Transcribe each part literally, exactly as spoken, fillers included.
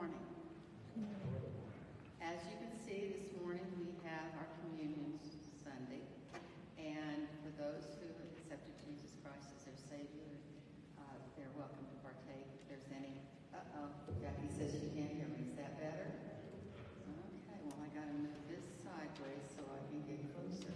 morning. As you can see, this morning we have our Communion Sunday, and for those who have accepted Jesus Christ as their Savior, uh, they're welcome to partake. If there's any, uh-oh, Jackie says she can't hear me. Is that better? Okay, well I gotta move this sideways so I can get closer.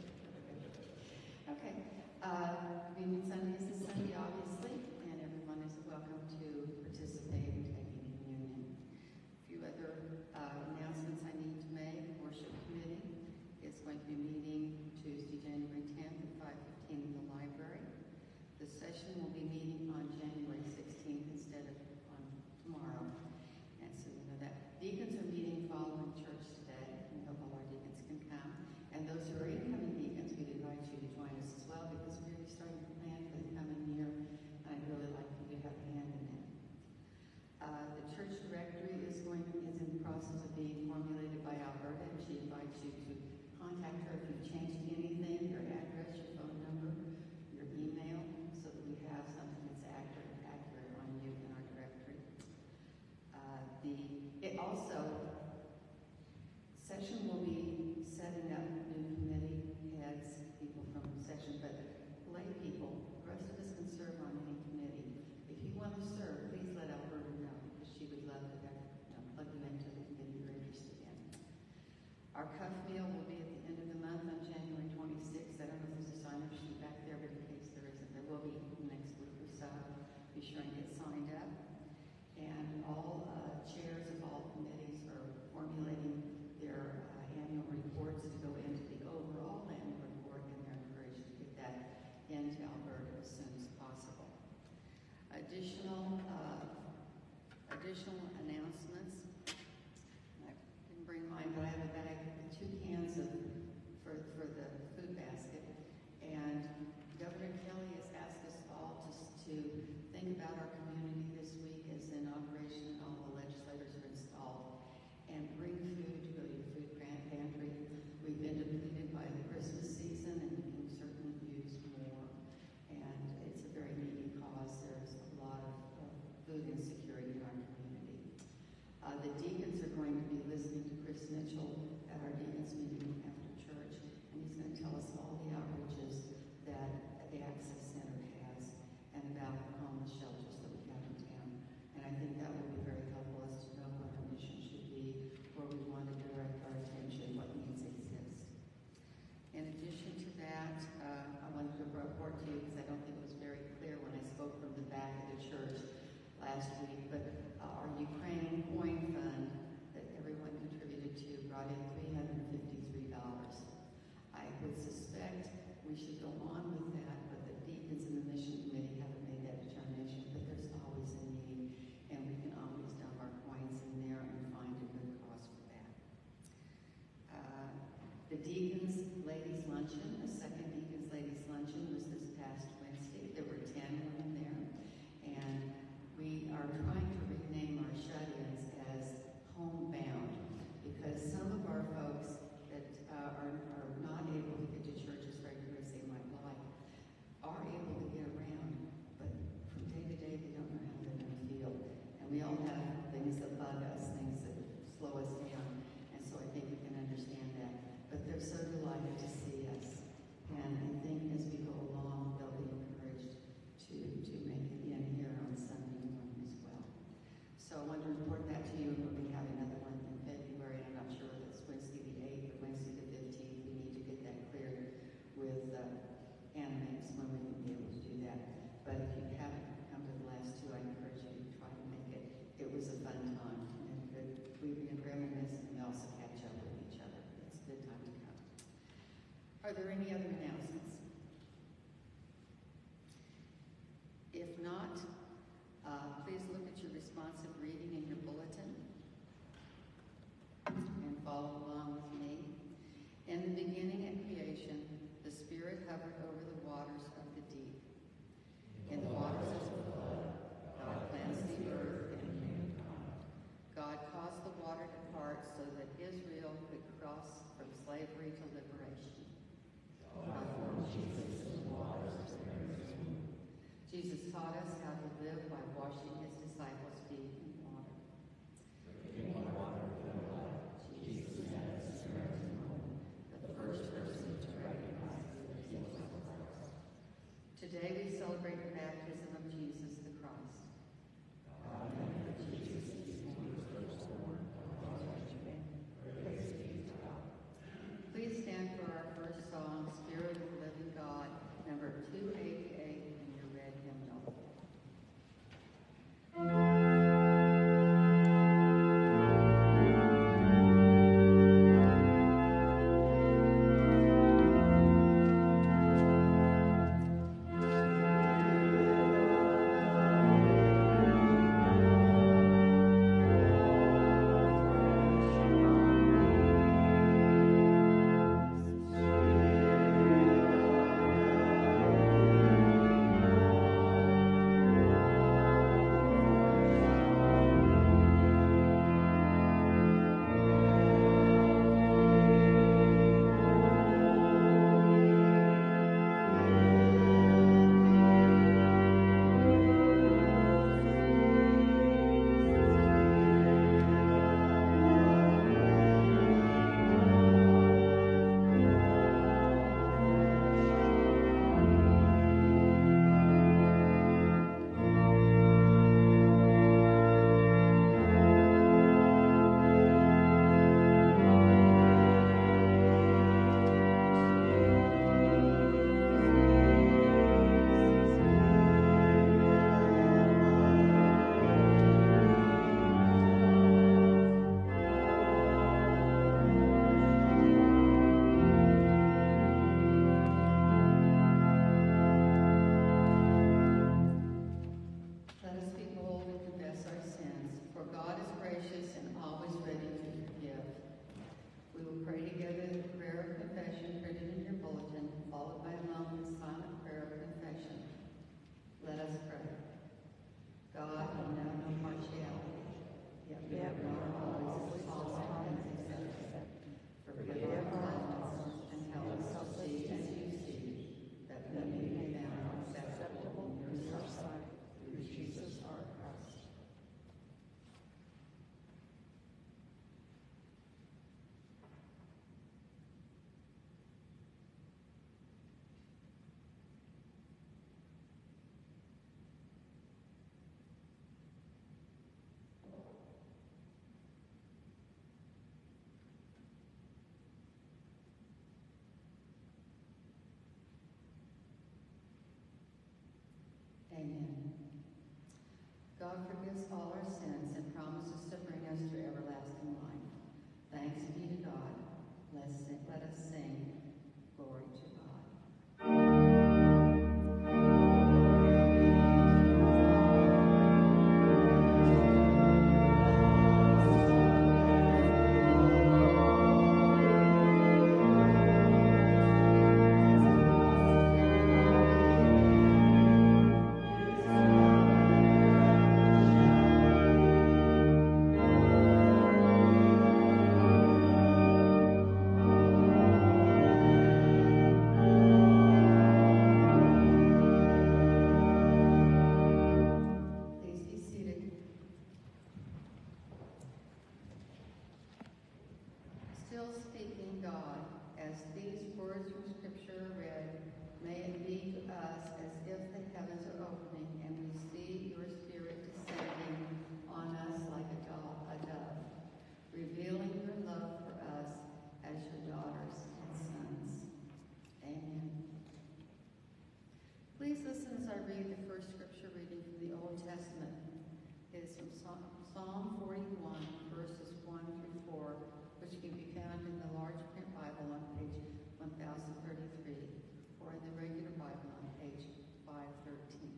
Okay, uh, Communion Sunday is this Sunday, obviously, and everyone is welcome to participate in taking communion. A few other uh, announcements I need to make. Worship Committee is going to be meeting Tuesday, January tenth at five fifteen in the library. The session will be meeting on January sixteenth instead of on tomorrow. And so you know that. Deacons are meeting following church today, and we hope all our deacons can come. And those who are incoming deacons, we'd invite you to join us as well, because we're really starting to plan for the coming year. I'd really like for you to have a hand in that. Uh, the church directory is going is in the process of being formulated by Alberta, and she invites you to contact her if you've changed anything, your address, your phone number, your email, so that we have something that's accurate, accurate on you in our directory. Uh, the it also session will be setting up new committee heads, people from session, but lay people, the rest of us can serve on any committee. If you want to serve, please let Alberta know, because she would love to have, you know, plug you into the committee you're interested in. Our cuff meal will be at the end of the month on January twenty-sixth. I don't know if there's a sign-up sheet back there, but in case there isn't, there will be next week or so. Be sure and get signed up. And all uh, chairs of all committees are formulating their uh, annual reports to go into the overall annual report, and they're encouraged to get that into Alberta as soon as possible. Additional uh, additional announcements. I didn't bring mine, but I have a bag with two cans of for for the food basket. And Governor Kelly has asked us all just to think about our community this week as in operation and all the legislators are installed, and bring food to go to your food pantry. We've been depleted by the Christmas season, and we can certainly use more. And it's a very needy cause. There's a lot of, of food insecurity in our community. Uh, the deacons are going to be listening to Chris Mitchell at our deacons meeting after church, and he's going to tell us all the outreaches that the Access Center has and about the homeless shelters that we have in town. And I think that will be very helpful as to know what our mission should be, where we want to direct our attention, what needs exist. In addition to that, uh, I wanted to report to you, because I don't think it was very clear when I spoke from the back of the church last week, but uh, our Ukraine coin fund that everyone contributed to brought in three hundred fifty-three dollars. I would suspect we should go on with that, but the deacons and the mission committee haven't made that determination, but there's always a need, and we can always dump our coins in there and find a good cause for that. Uh, the Deacons Ladies Luncheon, the second Deacons Ladies Luncheon was this past Wednesday. There were ten women there, and we are trying to rename our shut-ins as homebound, because some of our folks that uh, are, are not able to get to church as regularly as they might like are able to get around, but from day to day they don't know how they're going to feel. And we all have things that bug us, things that slow us down, and so I think we can understand that. But they're so delighted to see us, and I think as we go along, they'll be encouraged to, to make it in here on Sunday morning as well. So I want to report that to you, and we'll be having another one in February, and I'm not sure whether it's Wednesday the eighth or Wednesday the fifteenth. We need to get that cleared with uh, Animates when we can be able to do that. But if you haven't come to the last two, I encourage you to try to make it. It was a fun time, and good. We can reminisce, and we also catch up with each other. It's a good time to come. Are there any other announcements? If not, uh, please look at your responsive reading in your bulletin and follow along with me. In the beginning at creation, the Spirit hovered over the waters of the deep. In the waters of the flood, God cleansed the earth and humankind. God caused the water to part so that Israel could cross from slavery to liberation. God formed Jesus in the waters of Mary's womb. Jesus taught us how to live by washing his disciples' feet in water. Amen. God forgives all our sins and promises to bring us to everlasting life. Thanks be to God. Let's sing, let us sing glory to God. Please listen as I read the first scripture reading from the Old Testament. It is from Psalm forty-one, verses one through four, which can be found in the large print Bible on page one thousand thirty-three, or in the regular Bible on page five thirteen.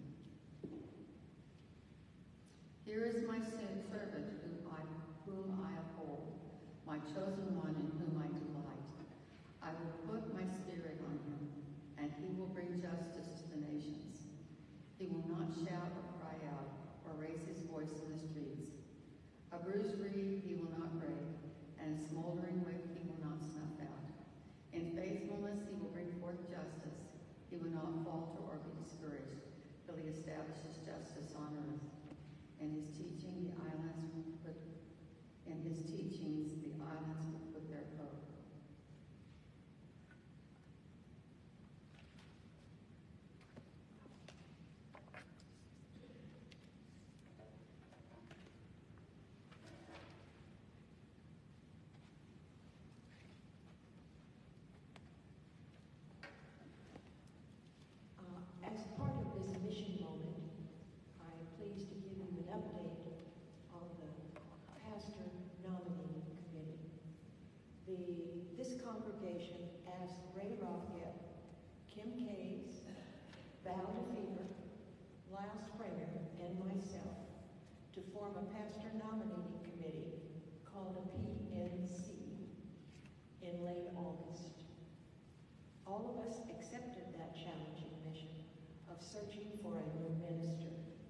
Here is my servant whom I, whom I uphold, my chosen one in whom I delight. I will put my spirit on him, and he will bring justice to the nations. He will not shout or cry out or raise his voice in the streets. A bruised reed he will not break, and a smoldering wick he will not snuff out. In faithfulness he will bring forth justice. He will not falter or be discouraged till he establishes justice on earth. In his teaching, the islands will put, in his teachings, the islands will put their hope. Val DeFever, Lyle Springer, and myself to form a pastor nominating committee called a P N C in late August. All of us accepted that challenging mission of searching for a new minister.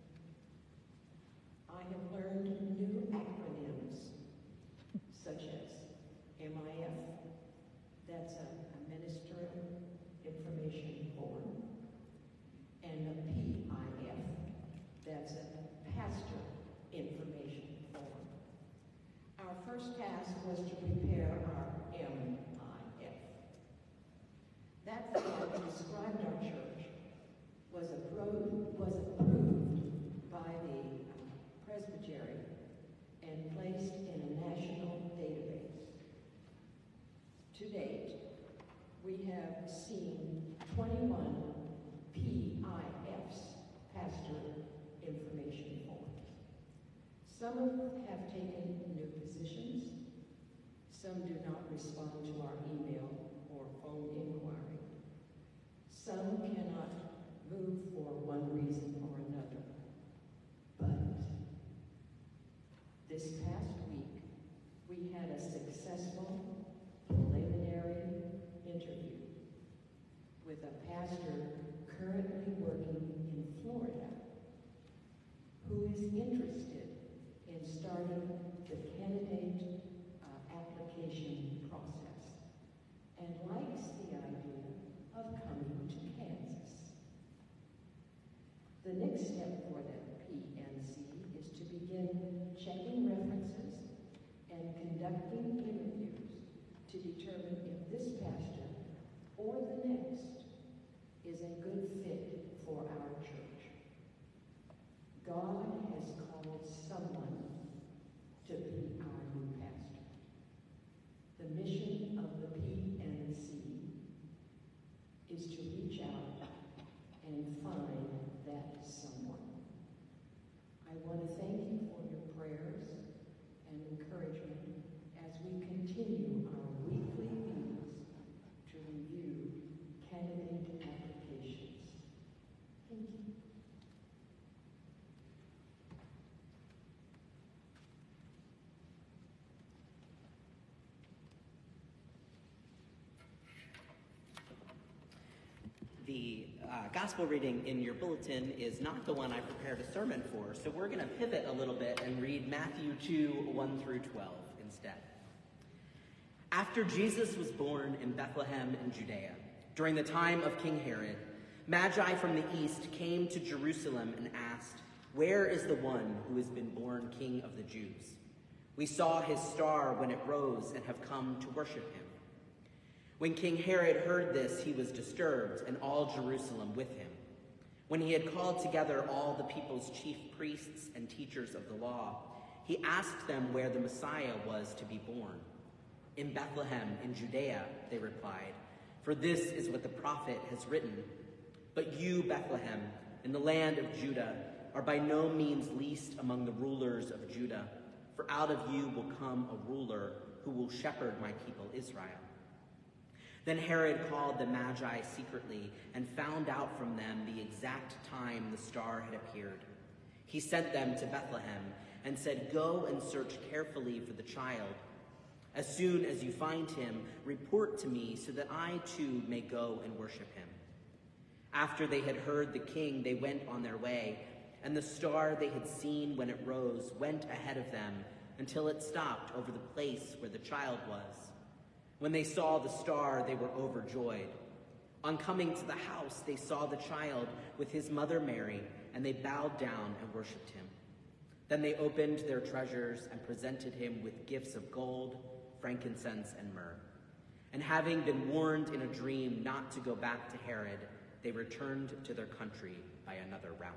I have learned new acronyms such as M I F, that's a, a Minister Information Form, and a P I F, that's a Pastor Information Form. Our first task was to prepare our M I F. That form described our church, was approved, was approved by the Presbytery, and placed in a national database. To date, we have seen twenty-one P I Fs, Pastor Information Forms. Some have taken new positions. Some do not respond to our email or phone inquiry. Some cannot move for one reason or another. But this past week, we had a successful preliminary interview with a pastor currently working in Florida who is interested in starting the candidate uh, application process and likes the The uh, gospel reading in your bulletin is not the one I prepared a sermon for, so we're going to pivot a little bit and read Matthew two, one through twelve instead. After Jesus was born in Bethlehem in Judea, during the time of King Herod, Magi from the east came to Jerusalem and asked, "Where is the one who has been born King of the Jews? We saw his star when it rose and have come to worship him." When King Herod heard this, he was disturbed, and all Jerusalem with him. When he had called together all the people's chief priests and teachers of the law, he asked them where the Messiah was to be born. "In Bethlehem in Judea," they replied, "for this is what the prophet has written. But you, Bethlehem, in the land of Judah, are by no means least among the rulers of Judah, for out of you will come a ruler who will shepherd my people Israel." Then Herod called the Magi secretly and found out from them the exact time the star had appeared. He sent them to Bethlehem and said, "Go and search carefully for the child. As soon as you find him, report to me so that I too may go and worship him." After they had heard the king, they went on their way, and the star they had seen when it rose went ahead of them until it stopped over the place where the child was. When they saw the star, they were overjoyed. On coming to the house, they saw the child with his mother Mary, and they bowed down and worshipped him. Then they opened their treasures and presented him with gifts of gold, frankincense, and myrrh. And having been warned in a dream not to go back to Herod, they returned to their country by another route.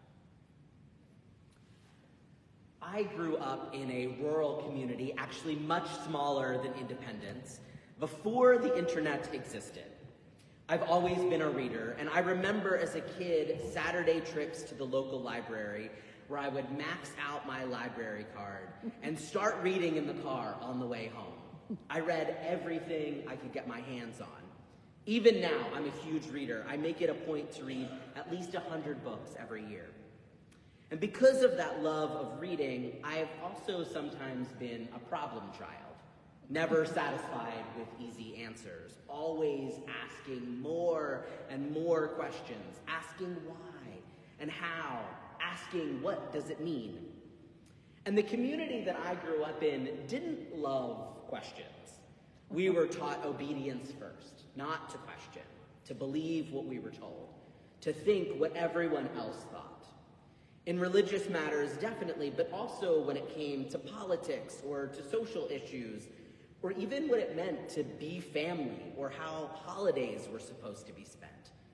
I grew up in a rural community, actually much smaller than Independence, before the internet existed. I've always been a reader, and I remember as a kid Saturday trips to the local library where I would max out my library card and start reading in the car on the way home. I read everything I could get my hands on. Even now, I'm a huge reader. I make it a point to read at least one hundred books every year. And because of that love of reading, I have also sometimes been a problem child, never satisfied with easy answers, always asking more and more questions, asking why and how, asking what does it mean. And the community that I grew up in didn't love questions. We were taught obedience first, not to question, to believe what we were told, to think what everyone else thought. In religious matters, definitely, but also when it came to politics or to social issues, or even what it meant to be family or how holidays were supposed to be spent.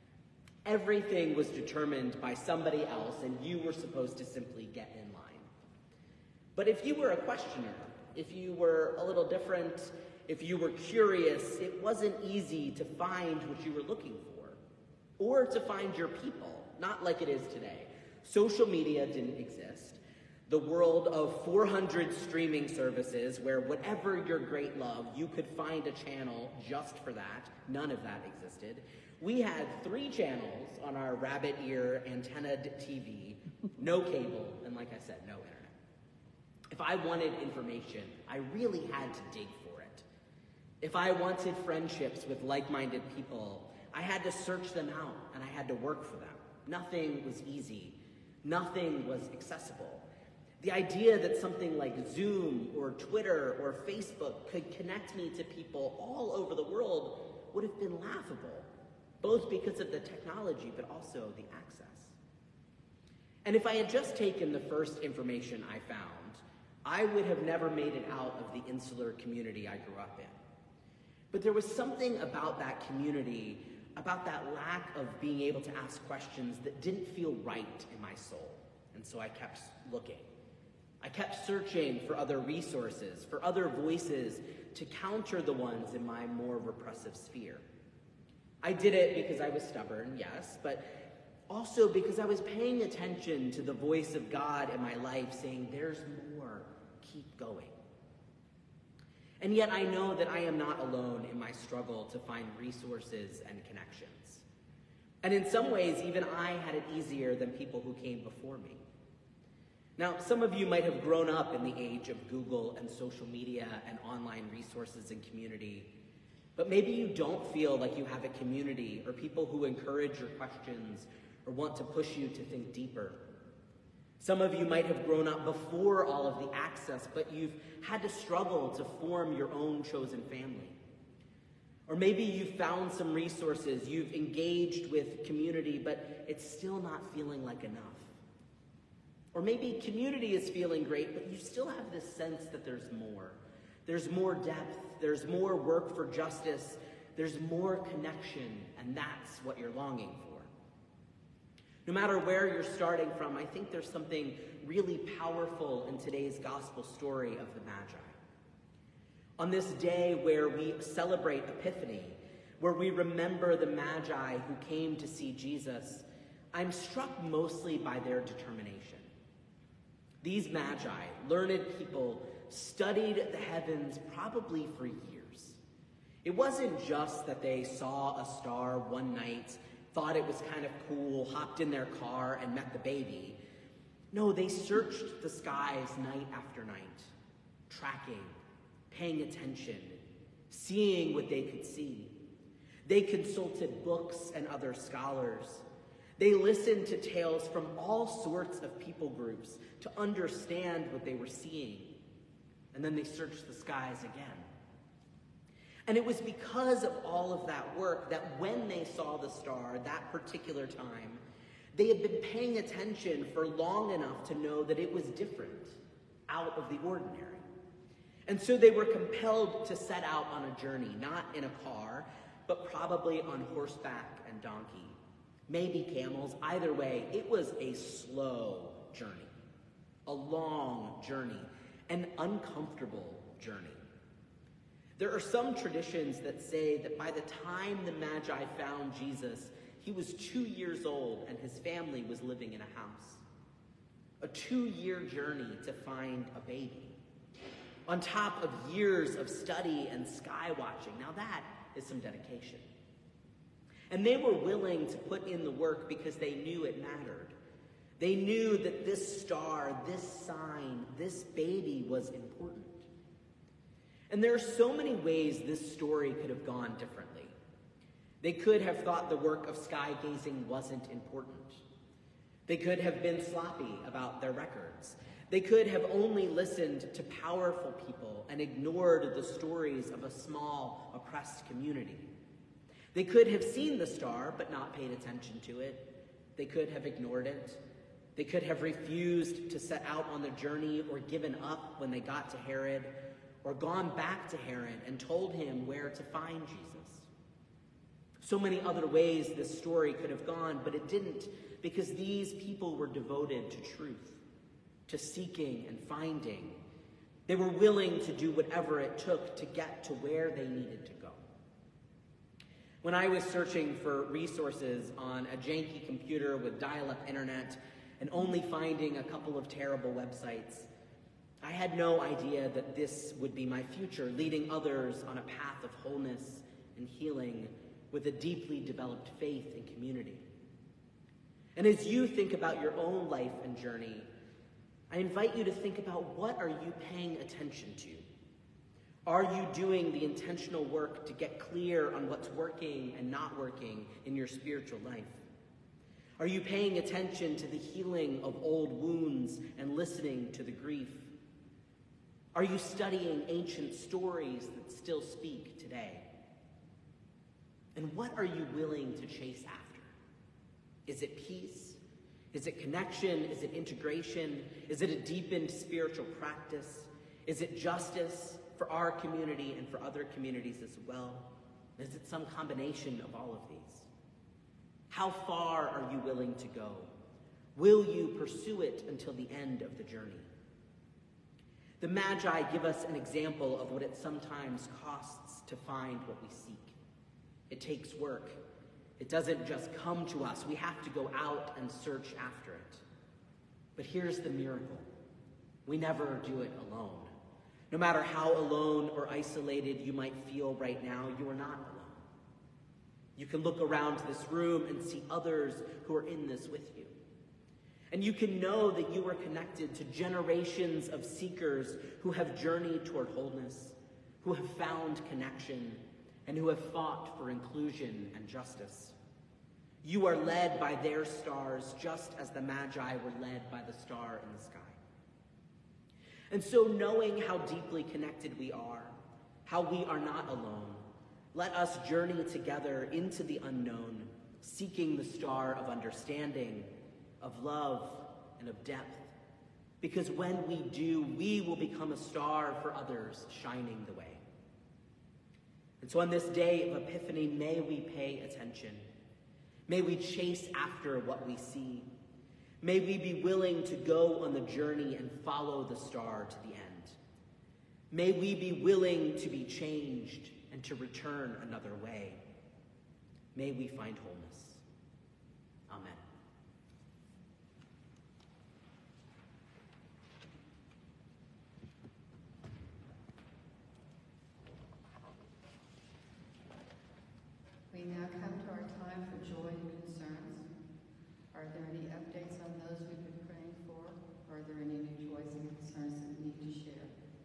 Everything was determined by somebody else, and you were supposed to simply get in line. But if you were a questioner, if you were a little different, if you were curious, it wasn't easy to find what you were looking for, or to find your people, not like it is today. Social media didn't exist. The world of four hundred streaming services where whatever your great love, you could find a channel just for that. None of that existed. We had three channels on our rabbit ear antennaed T V, no cable, and like I said, no internet. If I wanted information, I really had to dig for it. If I wanted friendships with like-minded people, I had to search them out and I had to work for them. Nothing was easy. Nothing was accessible. The idea that something like Zoom or Twitter or Facebook could connect me to people all over the world would have been laughable, both because of the technology, but also the access. And if I had just taken the first information I found, I would have never made it out of the insular community I grew up in. But there was something about that community, about that lack of being able to ask questions that didn't feel right in my soul. And so I kept looking. I kept searching for other resources, for other voices to counter the ones in my more repressive sphere. I did it because I was stubborn, yes, but also because I was paying attention to the voice of God in my life saying, "There's more, keep going." And yet I know that I am not alone in my struggle to find resources and connections. And in some ways, even I had it easier than people who came before me. Now, some of you might have grown up in the age of Google and social media and online resources and community, But maybe you don't feel like you have a community or people who encourage your questions or want to push you to think deeper. Some of you might have grown up before all of the access, but you've had to struggle to form your own chosen family. Or maybe you've found some resources, you've engaged with community, but it's still not feeling like enough. Or maybe community is feeling great, but you still have this sense that there's more. There's more depth, there's more work for justice, there's more connection, and that's what you're longing for. No matter where you're starting from, I think there's something really powerful in today's gospel story of the Magi. On this day where we celebrate Epiphany, where we remember the Magi who came to see Jesus, I'm struck mostly by their determination. These Magi, learned people, studied the heavens probably for years. It wasn't just that they saw a star one night, thought it was kind of cool, hopped in their car, and met the baby. No, they searched the skies night after night, tracking, paying attention, seeing what they could see. They consulted books and other scholars. They listened to tales from all sorts of people groups to understand what they were seeing. And then they searched the skies again. And it was because of all of that work that when they saw the star that particular time, they had been paying attention for long enough to know that it was different, out of the ordinary. And so they were compelled to set out on a journey, not in a car, but probably on horseback and donkey. Maybe camels. Either way, it was a slow journey, a long journey, an uncomfortable journey. There are some traditions that say that by the time the Magi found Jesus, he was two years old and his family was living in a house. A two-year journey to find a baby. On top of years of study and sky watching. Now that is some dedication. And they were willing to put in the work because they knew it mattered. They knew that this star, this sign, this baby was important. And there are so many ways this story could have gone differently. They could have thought the work of sky gazing wasn't important. They could have been sloppy about their records. They could have only listened to powerful people and ignored the stories of a small, oppressed community. They could have seen the star but not paid attention to it. They could have ignored it. They could have refused to set out on the journey or given up when they got to Herod, or gone back to Herod and told him where to find Jesus. So many other ways this story could have gone, but it didn't, because these people were devoted to truth, to seeking and finding. They were willing to do whatever it took to get to where they needed to go. When I was searching for resources on a janky computer with dial-up internet and only finding a couple of terrible websites, I had no idea that this would be my future, leading others on a path of wholeness and healing with a deeply developed faith and community. And as you think about your own life and journey, I invite you to think about, what are you paying attention to? Are you doing the intentional work to get clear on what's working and not working in your spiritual life? Are you paying attention to the healing of old wounds and listening to the grief? Are you studying ancient stories that still speak today? And what are you willing to chase after? Is it peace? Is it connection? Is it integration? Is it a deepened spiritual practice? Is it justice for our community and for other communities as well? Is it some combination of all of these? How far are you willing to go? Will you pursue it until the end of the journey? The Magi give us an example of what it sometimes costs to find what we seek. It takes work. It doesn't just come to us. We have to go out and search after it. But here's the miracle. We never do it alone. No matter how alone or isolated you might feel right now, you are not alone. You can look around this room and see others who are in this with you. And you can know that you are connected to generations of seekers who have journeyed toward wholeness, who have found connection, and who have fought for inclusion and justice. You are led by their stars, just as the Magi were led by the star in the sky. And so, knowing how deeply connected we are, how we are not alone, let us journey together into the unknown, seeking the star of understanding, of love, and of depth. Because when we do, we will become a star for others, shining the way. And so on this day of Epiphany, may we pay attention. May we chase after what we see. May we be willing to go on the journey and follow the star to the end. May we be willing to be changed and to return another way. May we find wholeness. Amen. We now come to our time for joy and concerns. Are there any updates on those we've been praying for? Or are there any new joys and concerns that we need to share?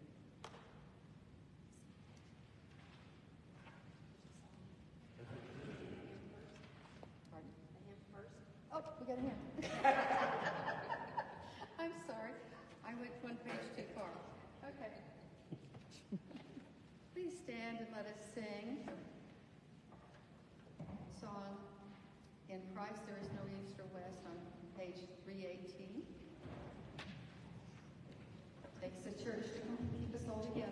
Pardon? A hand first? Oh, we got a hand. I'm sorry. I went one page too far. Okay. Please stand and let us sing song, In Christ There Is No East or West, on page three eighteen. Takes the church to keep us all together.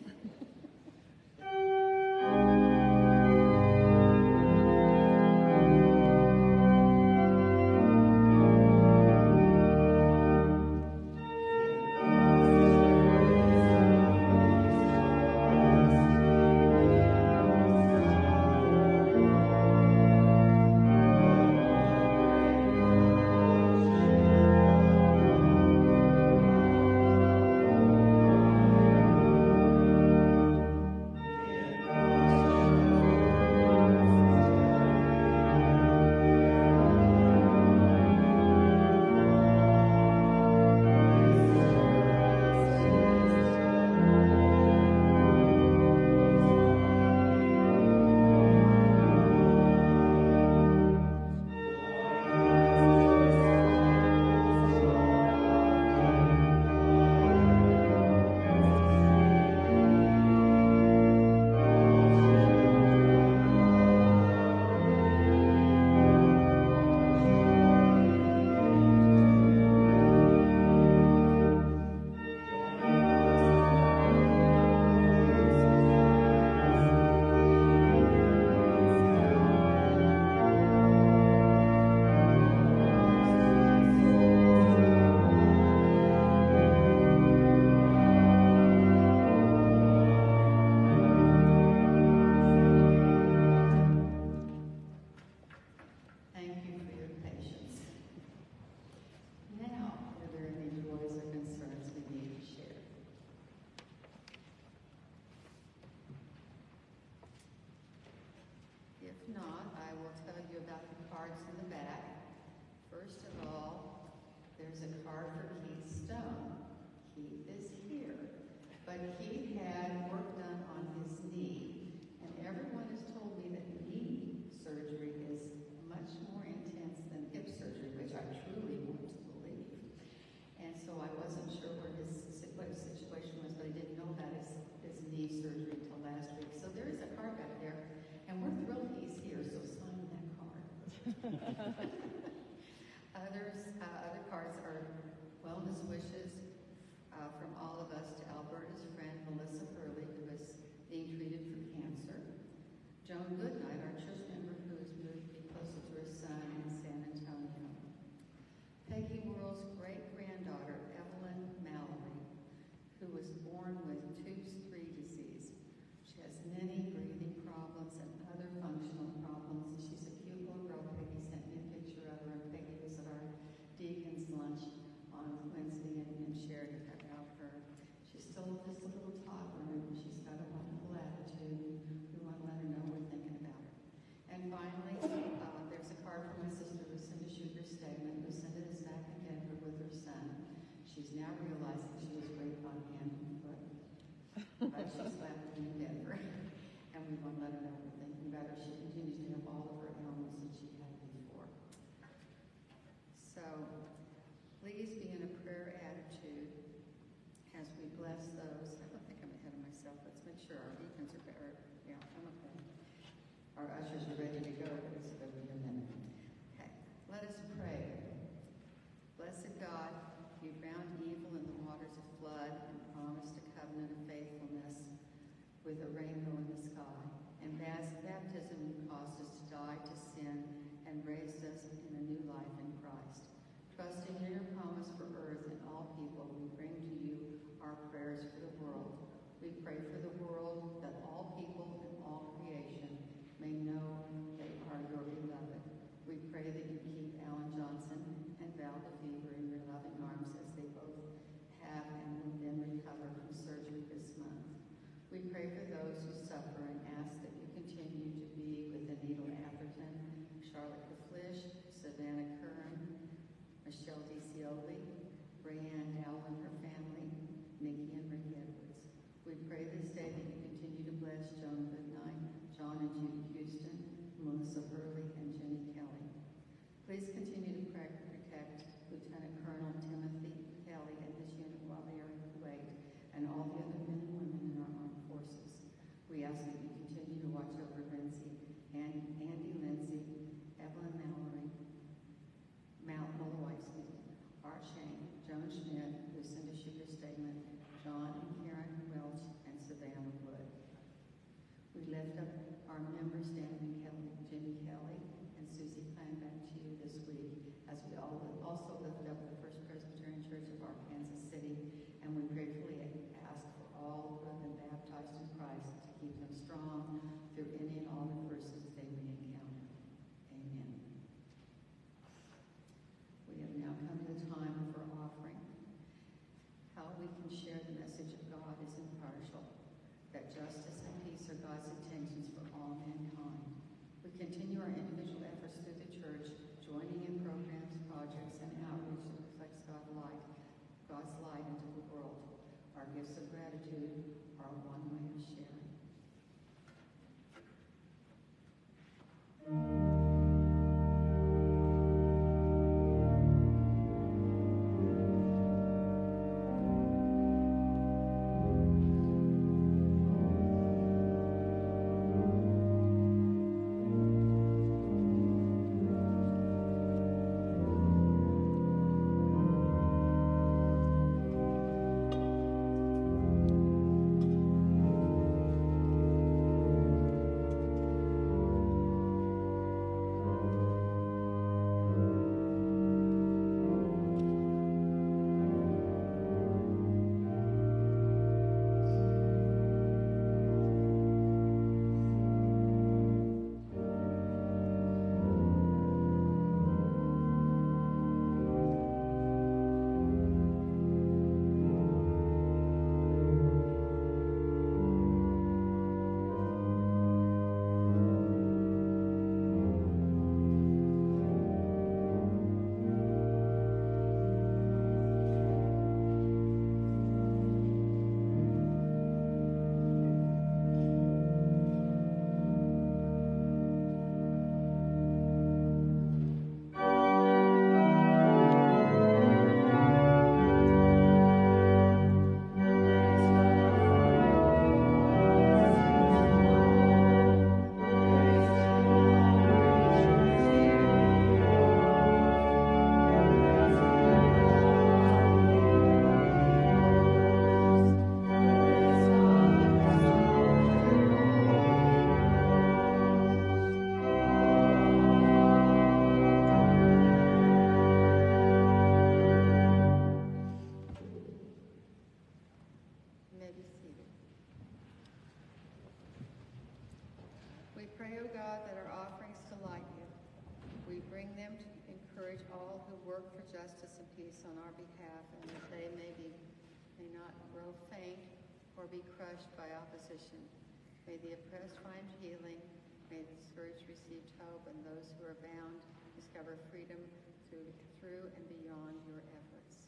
Others, uh, other cards are wellness wishes uh, from all of us to Alberta's friend Melissa Hurley, who is being treated for cancer. Joan Goodnight, our church member who has moved to be closer to her son in San Antonio. Peggy Worrell's great-granddaughter, Evelyn Mallory, who was born with tube three disease. She has many breathing problems and other functional problems, and she's a cute little girl. Peggy sent me a picture sure our deacons are better. Yeah, I'm okay. Our ushers are ready to go, but it's going to be a minute. Okay, let us pray. Blessed God, you bound evil in the waters of flood and promised a covenant of faithfulness with a rainbow in the sky. And as baptism, you caused us to die to sin and raised us in a new life in Christ. Trusting in your promise for earth and all people, we bring to you our prayers for the world. We pray for the world that all people and all creation may know they are your beloved. We pray that you keep Alan Johnson and Val DeFever in your loving arms as they both have and will then recover from surgery this month. We pray for those who suffer and ask that you continue to be with Anita Atherton, Charlotte DeFlish, Savannah Curran, Michelle DeCioli, Brianne Dow and her family, Nikki and Rick Edwards. We pray this day that you continue to bless Joan Goodnight, John and Judy Houston, Melissa Hurley, and Jenny Kelly. Please continue to pray, protect Lieutenant Colonel Timothy Kelly and his unit while they are in Kuwait, and all the other men and women in our armed forces. We ask that you continue to watch over Lindsay, and Andy Lindsay, Evelyn Mallory, Mount Malloy, excuse me, Art Shane, Joan Schmidt, Lucinda Sugar Stegman, John and Karen Welch, and Savannah Wood. We lift up our members, Danny Kelly, Jenny Kelly, and Susie Klein back to you this week, as we all also lift up the First Presbyterian Church of Arkansas City, and we gratefully ask for all who have been baptized in Christ to keep them strong through any and all adversities they may encounter. Amen. We have now come to the time of our offering. How we can share the message of God is impartial, that justice and peace are God's intentions for all mankind. We continue our individual efforts through the church, joining in programs, projects, and outreach that reflects God's light, God's light into the world. Our gifts of gratitude are one way of sharing. Justice and peace on our behalf, and that they may be may not grow faint or be crushed by opposition. May the oppressed find healing, may the discouraged receive hope, and those who are bound discover freedom through through and beyond your efforts.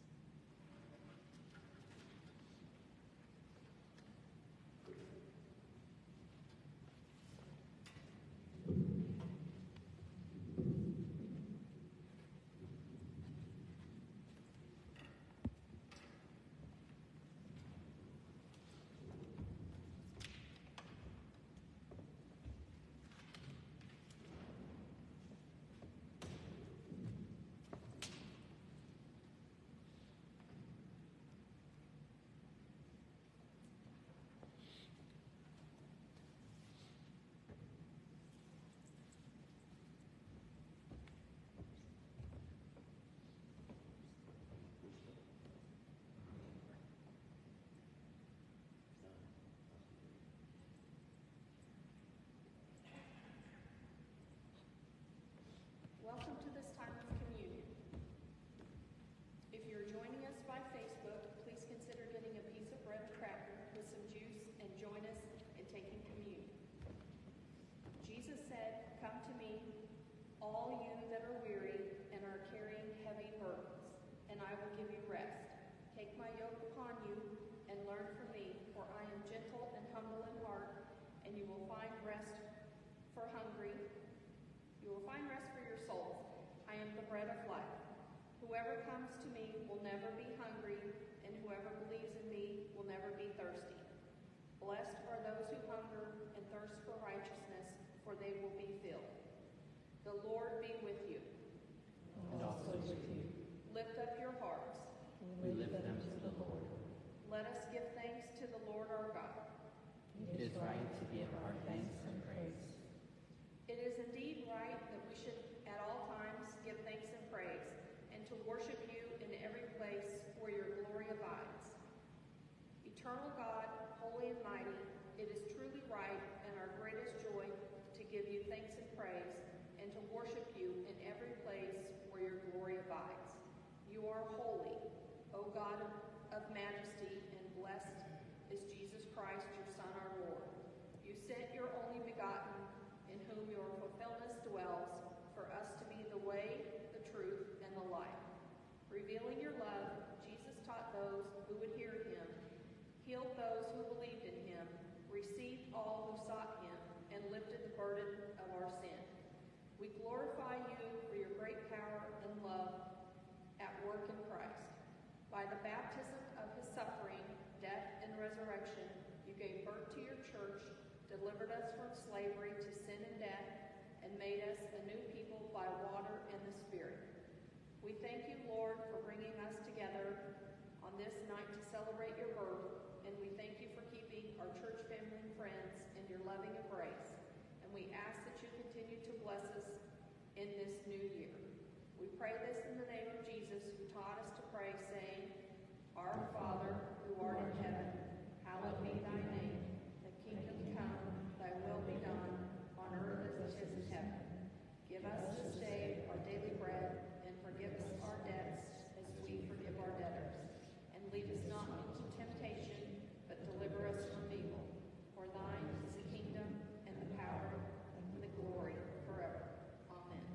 bread of life. Whoever comes to me will never be hungry, and whoever believes in me will never be thirsty. Blessed are those who hunger and thirst for righteousness, for they will be filled. The Lord be with you. And also with you. Lift up your hearts. We lift them to the Lord. Let us give thanks to the Lord our God. It is right to give our thanks and praise. It is indeed right that we should at all times give thanks and praise, and to worship you in every place where your glory abides. Eternal God, holy and mighty, it is truly right and our greatest joy to give you thanks and praise, and to worship you in every place where your glory abides. You are holy, O God of majesty, and blessed is Jesus Christ, your Son, our Lord. You sent your only begotten, in whom your fulfillment dwells, for us to be the way, the truth, and the life. Revealing your love, Jesus taught those who would hear him, healed those who believed in him, received all who sought him, and lifted the burden of our sin. We glorify you for your great power and love at work in Christ. By the baptism of his suffering, death, and resurrection, you gave birth to your church, delivered us from slavery to sin and death, and made us a new people by water and the Spirit. We thank you, Lord, for bringing us together on this night to celebrate your birth, and we thank you for keeping our church family and friends in your loving embrace. And we ask that you continue to bless us in this new year. We pray this in the name of Jesus, who taught us to pray, saying, Our Father, who art in heaven, hallowed be thy name. Thy kingdom come, thy will be done, on earth as it is in heaven. Give us this day our daily bread, and forgive us our debts as we forgive our debtors. And lead us not into temptation, but deliver us from evil. For thine is the kingdom, and the power, and the glory forever. Amen.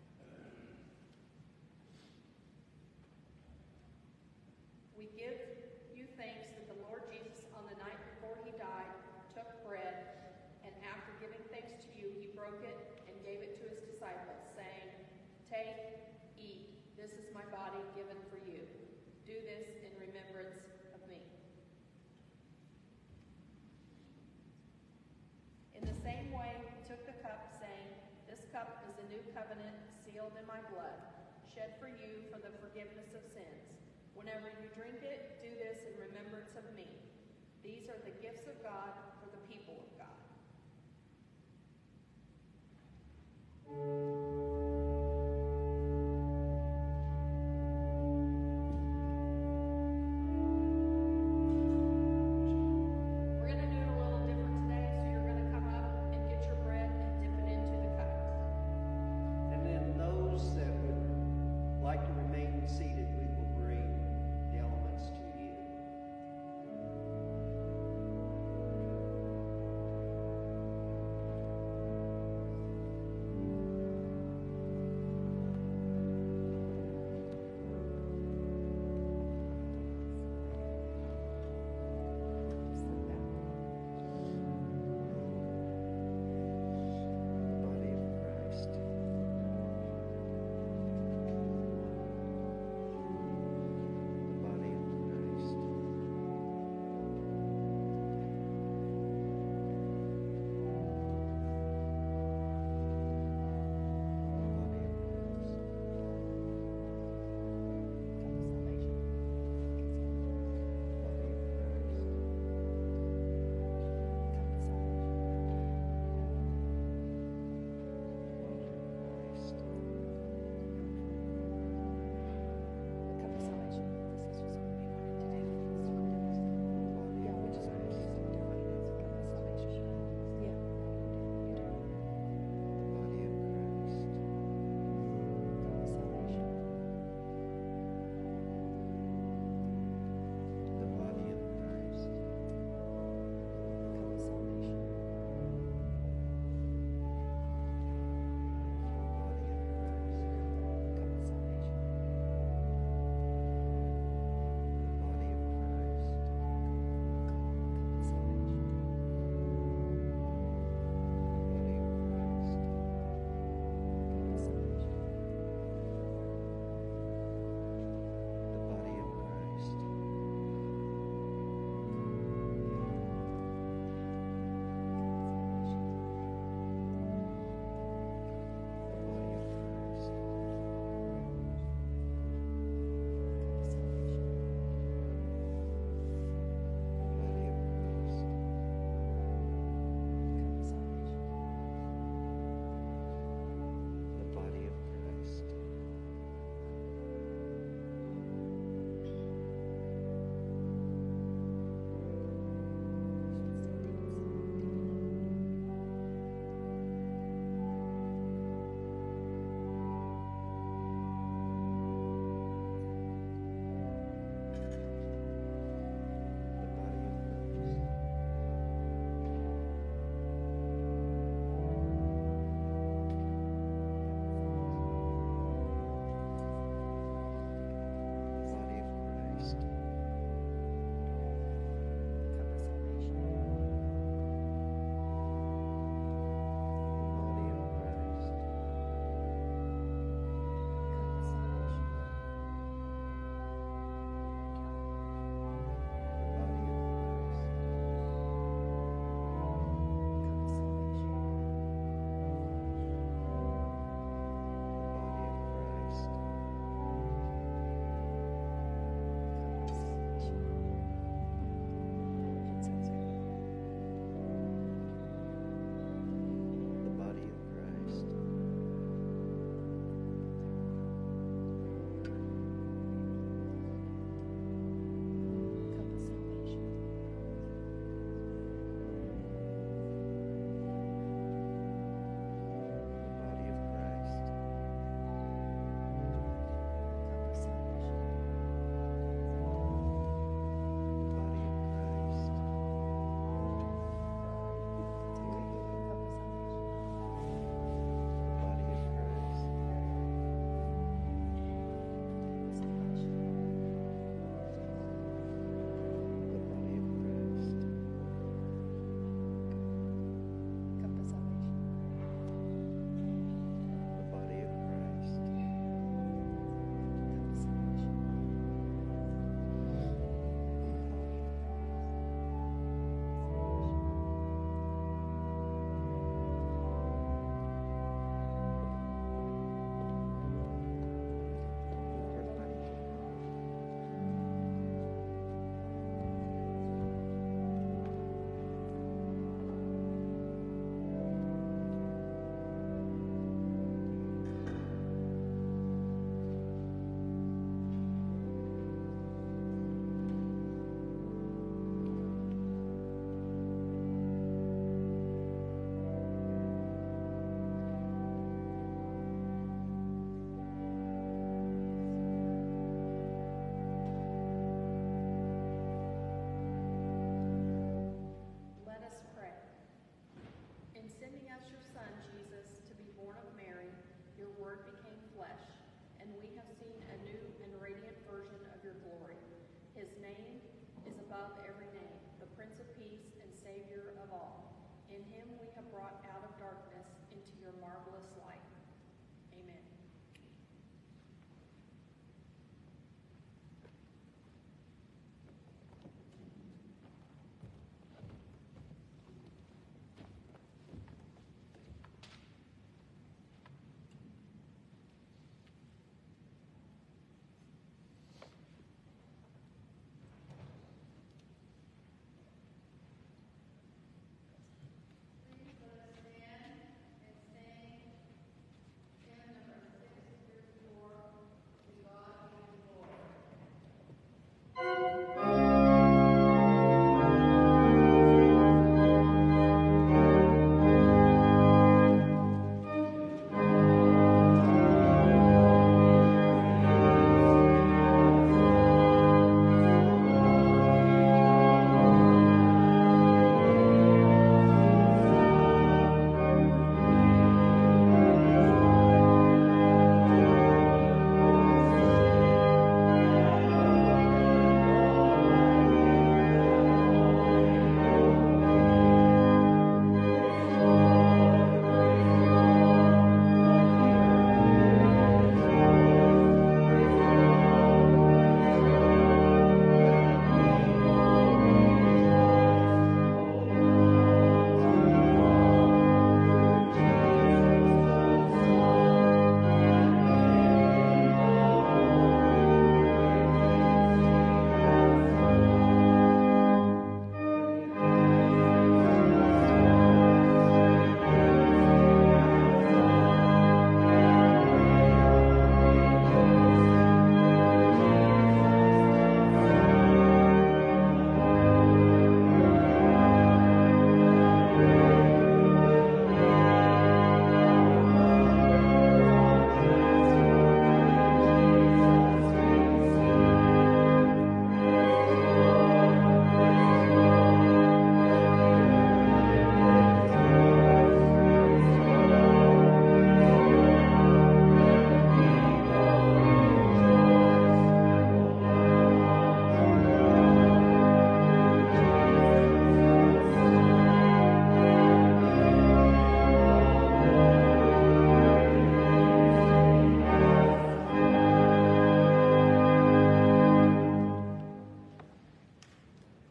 We give you thanks that the Lord Jesus, on the night before he died, took bread, and after giving thanks to you, he broke it and gave it to his disciples, saying, Take, eat, this is my body given for you. Do this in remembrance of me. In the same way, he took the cup, saying, This cup is the new covenant sealed in my blood, shed for you for the forgiveness of sins. Whenever you drink it, do this in remembrance of me. These are the gifts of God for the people of God. We're going to do it a little different today, so you're going to come up and get your bread and dip it into the cup. And then those that would like to remain seated, we will bring the elements to you.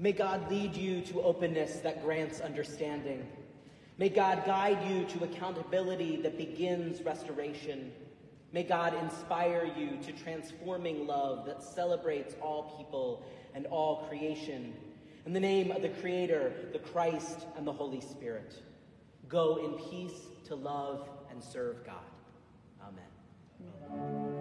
May God lead you to openness that grants understanding. May God guide you to accountability that begins restoration. May God inspire you to transforming love that celebrates all people and all creation. In the name of the Creator, the Christ, and the Holy Spirit, go in peace to love and serve God. Amen. Amen.